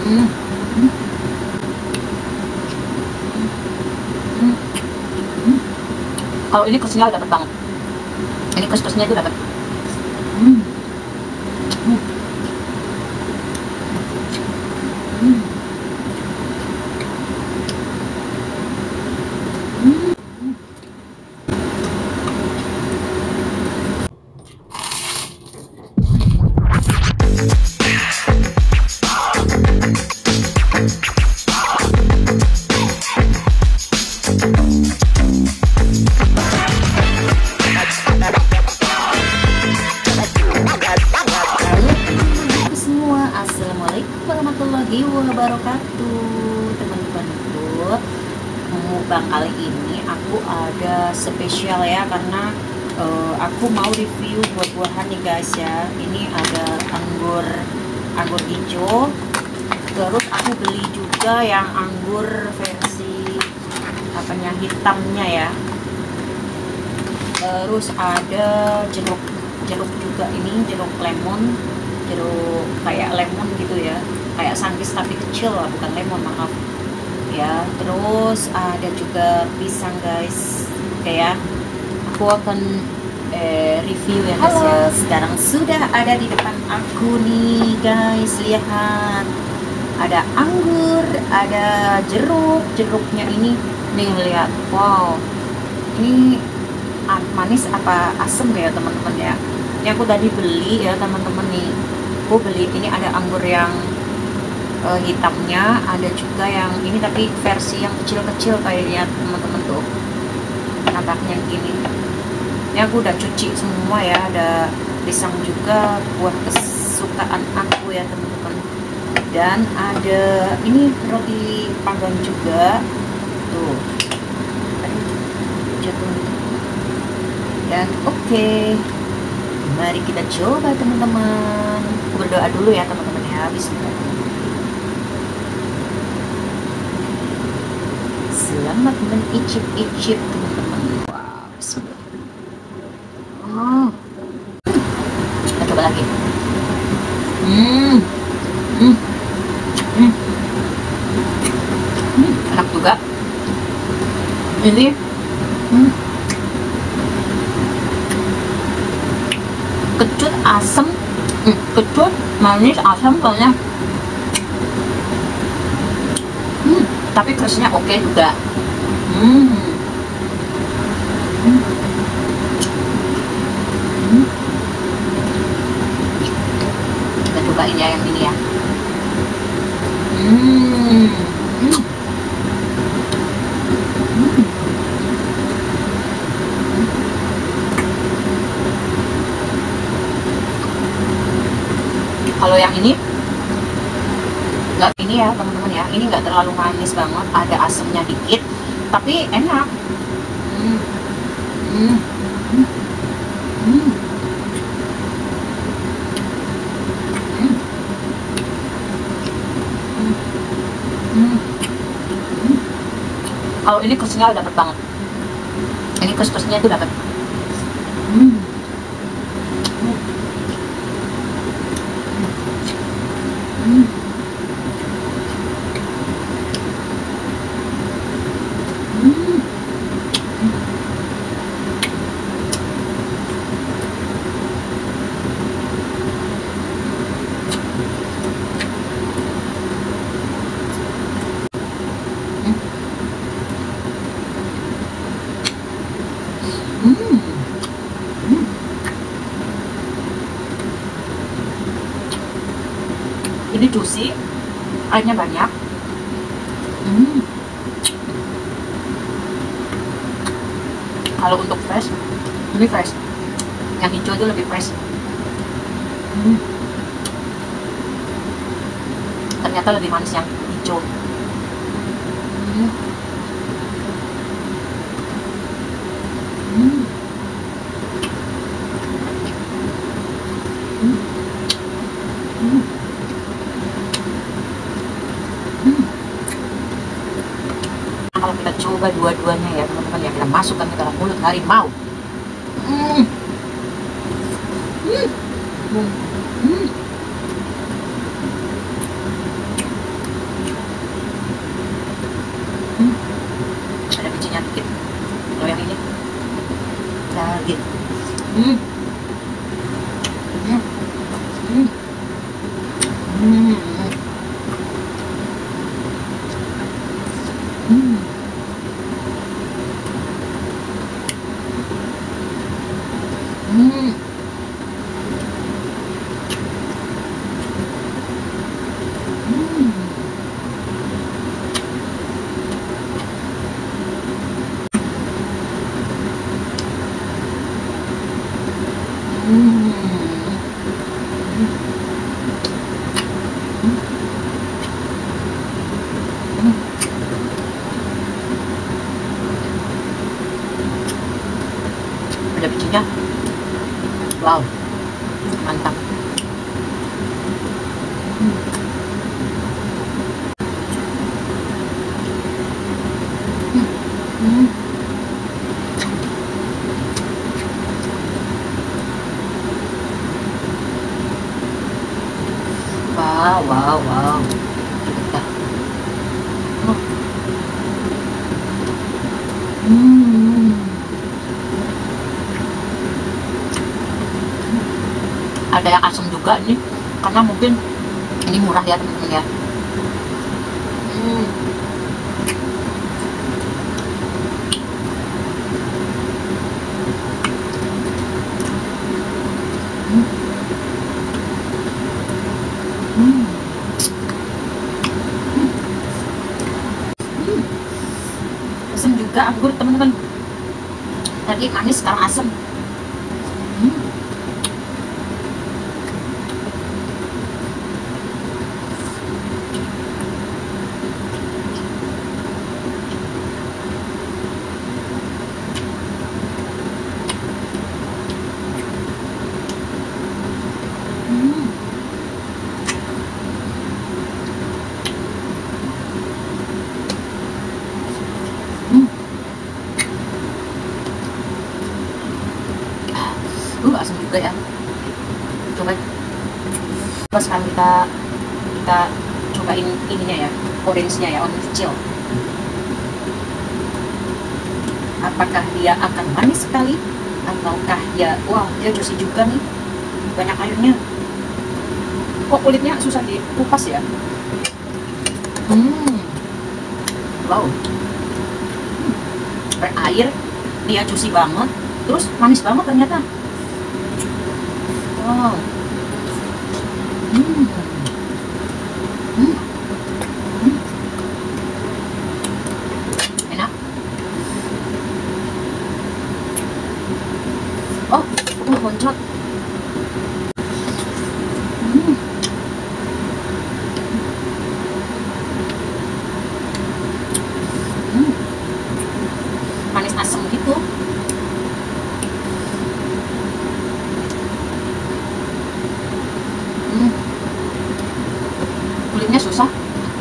Hmm. Hmm. Hmm. Hmm. Kalau ini krisnya dapat banget. Ini kris-krisnya itu dapat. Hmm. Hmm. Hmm. Hmm. Semua, assalamualaikum warahmatullahi wabarakatuh, teman-temanku. Mukbang kali ini aku ada spesial ya, karena aku mau review buah-buahan nih guys ya. Ini ada anggur hijau, terus aku beli juga yang anggur versi apanya hitamnya ya. Terus ada jeruk juga, ini jeruk lemon, jeruk kayak lemon gitu ya, kayak sanggis tapi kecil lah, bukan lemon, maaf ya. Terus ada juga pisang guys. Oke ya, aku akan review ya guys ya. Sekarang sudah ada di depan aku nih guys, lihat ada anggur, ada jeruknya ini nih, lihat. Wow, ini manis apa asem ya teman-teman ya. Ini aku tadi beli ya teman-teman nih, aku beli ini ada anggur yang hitamnya, ada juga yang ini tapi versi yang kecil-kecil kayaknya teman-teman tuh, nampaknya gini. Ini aku udah cuci semua ya. Ada pisang juga, buah kesukaan aku ya teman-teman, dan ada ini roti panggang juga tuh, jatuh. Dan oke, mari kita coba teman-teman. Berdoa dulu ya teman-teman ya. Bismillah. Selamat mencicip-icip teman-teman. Wow, bismillah. Oh, kita coba lagi. Enak juga ini. Kecut, asam, kecut, manis, asam soalnya. Tapi krisnya oke juga. Kita cobain ya yang ini ya. Kalau yang ini nggak ini ya teman-teman ya, ini nggak terlalu manis banget, ada asamnya dikit, tapi enak. Kalau ini krisnya dapat banget, ini kris-krisnya itu dapat. Ini juicy, airnya banyak. Kalau untuk fresh, ini fresh. Yang hijau itu lebih fresh. Ternyata lebih manis yang hijau. Kalau kita coba dua-duanya ya teman-teman ya, kita masukkan ke dalam mulut harimau. Hmm. Hmm. Hmm. Hmm. Ada bijinya. Wow, mantap. Hmm. Wow, wow, wow. Kita. Hmm. Ada yang asam juga nih, karena mungkin ini murah ya teman-teman ya. Hmm. Hmm. Asam juga anggur teman-teman. Tadi manis, sekarang asam. Hmm. Asam juga ya. Coba sekarang kita cobain ininya ya, orange-nya ya, orange kecil. Apakah dia akan manis sekali ataukah dia, wow, dia juicy juga nih, banyak airnya. Kok kulitnya susah dikupas ya? Wow, berair, dia juicy banget, terus manis banget ternyata. Wow. Enak. Oh, loncat. Manis asam gitu. Kulitnya susah.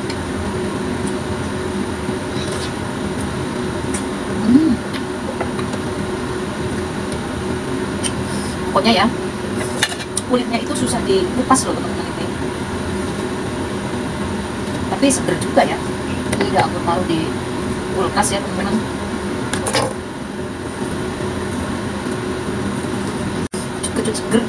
Pokoknya ya, kulitnya itu susah dikupas loh teman-teman ini. Tapi seger juga ya. Ini udah aku taruh di kulkas ya teman-teman. Kecut seger.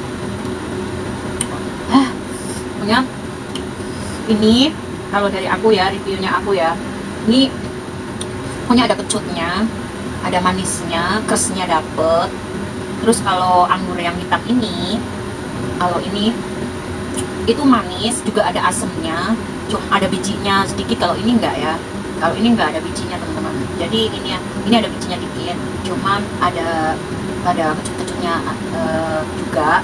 Pokoknya ini kalau dari aku ya, reviewnya aku ya, ini pokoknya ada kecutnya, ada manisnya, khasnya dapet. Terus kalau anggur yang hitam ini, kalau ini itu manis, juga ada asemnya, cuma ada bijinya sedikit. Kalau ini enggak ya, kalau ini enggak ada bijinya teman-teman. Jadi ini ada bijinya dikit, cuman ada kecut-kecutnya juga.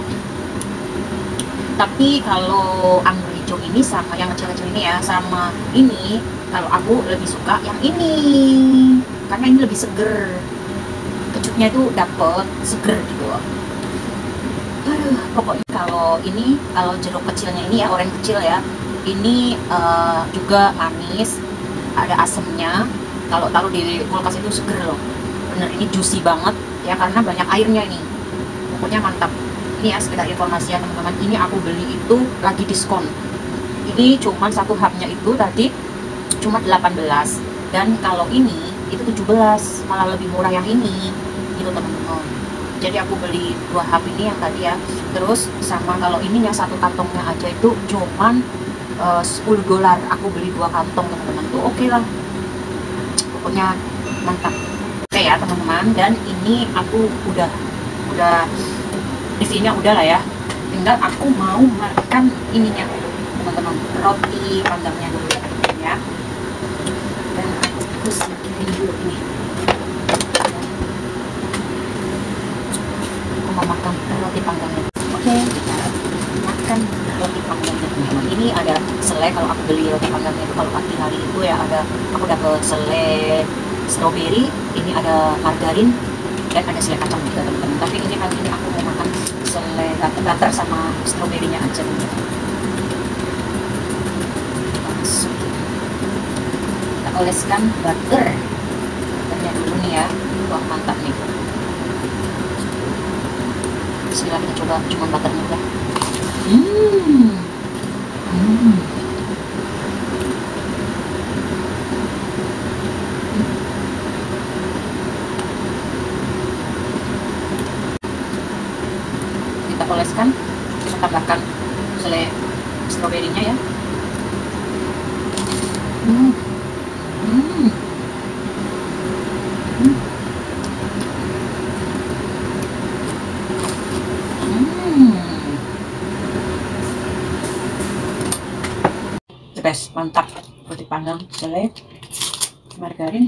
Tapi kalau anggur hijau ini sama yang kecil-kecil ini ya, sama ini, kalau aku lebih suka yang ini karena ini lebih seger, kecutnya itu dapet, seger gitu loh. Aduh, pokoknya kalau ini, kalau jeruk kecilnya ini ya, orange kecil ya, ini juga manis, ada asemnya. Kalau taruh di kulkas itu seger loh, bener, ini juicy banget ya karena banyak airnya ini. Pokoknya mantap. Ini ya sekedar informasi ya teman-teman, ini aku beli itu lagi diskon. Ini cuma satu hubnya itu tadi cuma 18, dan kalau ini itu 17, malah lebih murah yang ini gitu teman-teman. Jadi aku beli 2 hub ini yang tadi ya. Terus sama kalau ini yang satu kantongnya aja itu cuman $10 aku beli 2 kantong teman-teman tuh, oke lah, pokoknya mantap. Oke ya teman-teman, dan ini aku udah reviewnya udah lah ya, tinggal aku mau makan ininya teman-teman, roti panggangnya dulu ya, dan aku singkirin dulu ini. Aku mau makan roti panggangnya. Oke, kita makan roti panggangnya teman-teman. Ini ada selai, kalau aku beli roti panggangnya itu kalau pagi hari itu ya, aku dapat selai strawberry, ini ada margarin, dan ada selai kacang juga teman-teman. Tapi ini kali ini aku mau makan selai butter sama stroberinya aja teman-teman. Masukin, kita oleskan butternya dulu nih ya. Wah mantap nih. Bismillah, kita coba cuma butternya ya. Kita oleskan, kita tambahkan selai stroberinya ya. The best, mantap, roti panggang selai margarin.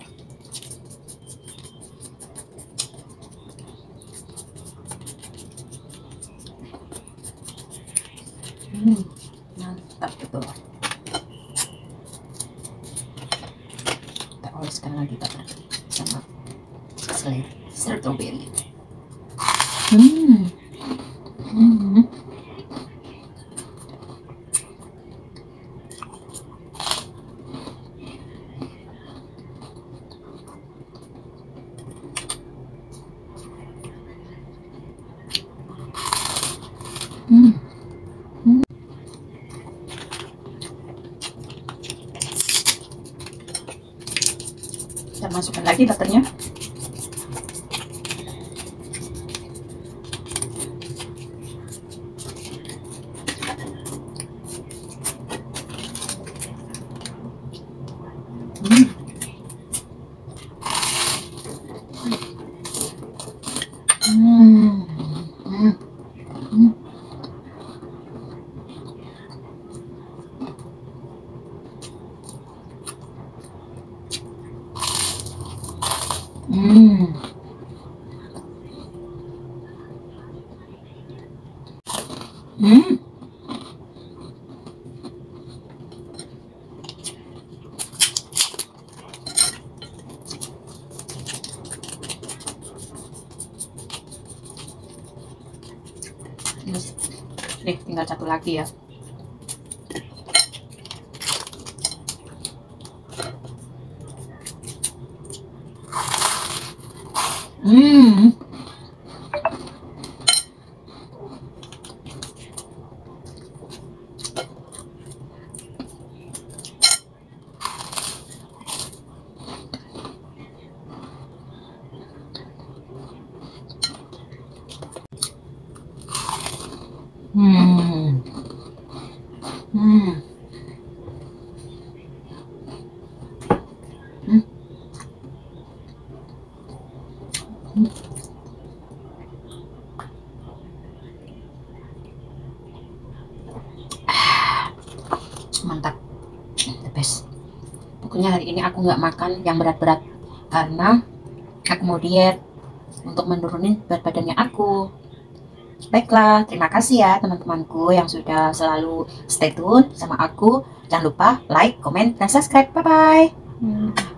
Mantap betul. Kita oleskan lagi butter sama selai strawberry. Kita masukkan lagi butternya. Nih tinggal satu lagi ya. Mantap, the best. Pokoknya hari ini aku nggak makan yang berat-berat karena aku mau diet untuk menurunin berat badannya aku. Baiklah, terima kasih ya teman-temanku yang sudah selalu stay tune sama aku. Jangan lupa like, comment, dan subscribe. Bye-bye.